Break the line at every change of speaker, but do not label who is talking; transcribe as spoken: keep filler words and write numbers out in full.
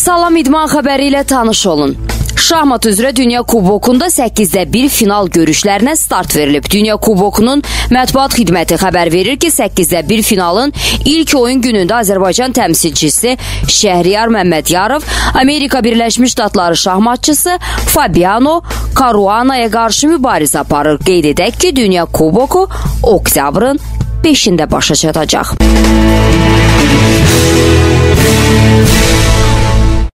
Salam idman xəbəri ilə tanış olun. Şahmat üzrə Dünya Kubokunda səkkizdə bir final görüşlərinə start verilib. Dünya Kubokunun mətbuat xidməti xəbər verir ki, səkkizdə bir finalın ilk oyun günündə Azərbaycan təmsilçisi Şəhriyar Məmmədyarov Amerika Birləşmiş Ştatları şahmatçısı Fabiano Caruana'ya qarşı mübarizə aparır. Qeyd edək ki, Dünya Kuboku oktyabrın beşində başa çatacaq.